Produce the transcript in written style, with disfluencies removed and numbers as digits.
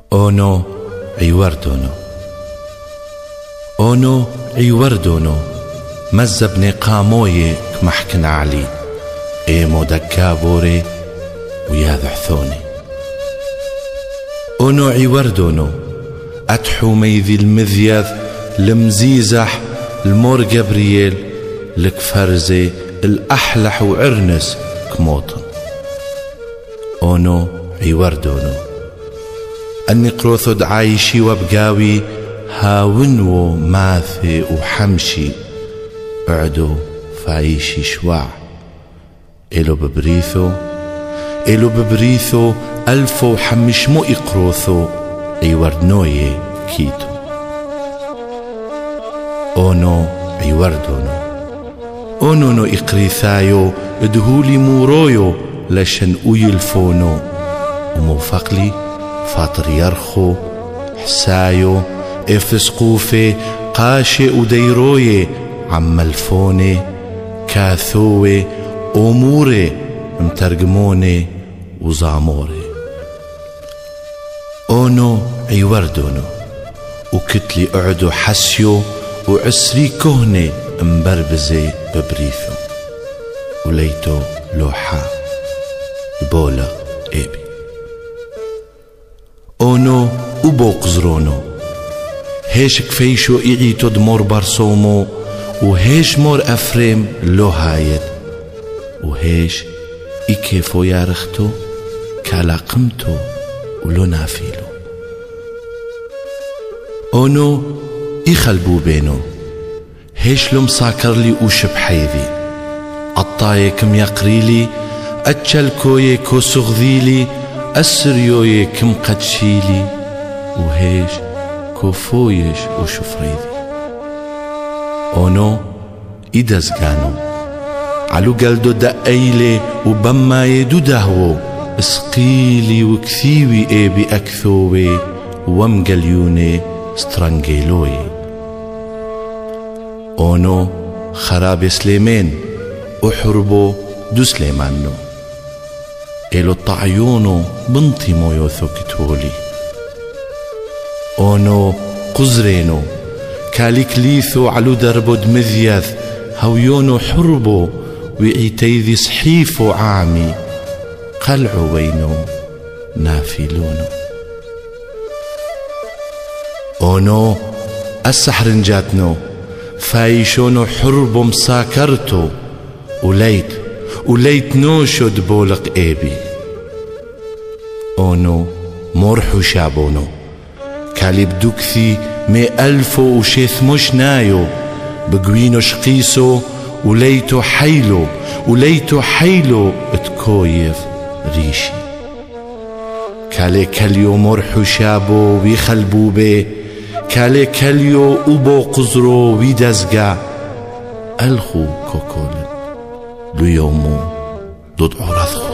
أونو عيوردونو أونو عيوردونو مزبني قاموي كمحكن علي إيمو دكابوري وياذ حثوني أونو عيوردونو أتحو ميذي المذيذ المزيزح المور جبريل الكفرزي الأحلح وعرنس كموطن أونو عيوردونو أني قروثد عايشي وبقاوي هاونو ماثي وحمشي بعدو فايشي شواع إلو ببريثو ألفو حمشمو إقروثو عيوردنوي كيتو أونو عيوردونو أونو إقريثايو ادهولي مورويو لشن أيلفونو وموفقلي فاطر يرخو حسايو افسقوفي قاشي وديروي عملفوني كاثوي أموري مترجموني وزاموري أونو عيوردونو وكتلي أعدو حسيو وعسري كهني مبربزي ببريثو وليتو لوحا بولا إيبي أونو وبوقزرونو هيش كفيشو إعيتو دمور برسومو وهيش مور أفريم لو هايد وهيش إكيفو يارختو كالا قمتو ولو نافيلو أونو يخلبو بينو هيش لو مساكرلي وشب حيذي عطاي كم يقريلي أتشلكوي كو سغذيلي أسريوي كم قدشيلي وهيش كوفويش وشفريذي أونو إدزقانو علو قلدو دقايلي وبما يدو دهو اسقيلي وكثيوي ايبي أكثوي ومقليوني سترانجيلوي أونو خراب سليمان وحربو دو سليمانو إلو الطعيونو بنطي مويو ثوكتولي أونو قزرينو كاليكليثو علو دربو دمذيذ هويونو حربو وعيتيذي صحيفو عامي قلعو وينو نافلونو أونو السحرنجاتنو فايشونو حربو مساكرتو وليت نوشو دبولق إيبي أونو مرحو شابونو كالي بدوكثي 100,000 وشيث مش نايو بقوينو شقيسو وليتو حيلو اتكويف ريشي كالي كاليو مرحو شابو ويخلبو بي كالي كاليو وبو قزرو ويدزقا الخو كوكول ليومو ضد عرثخو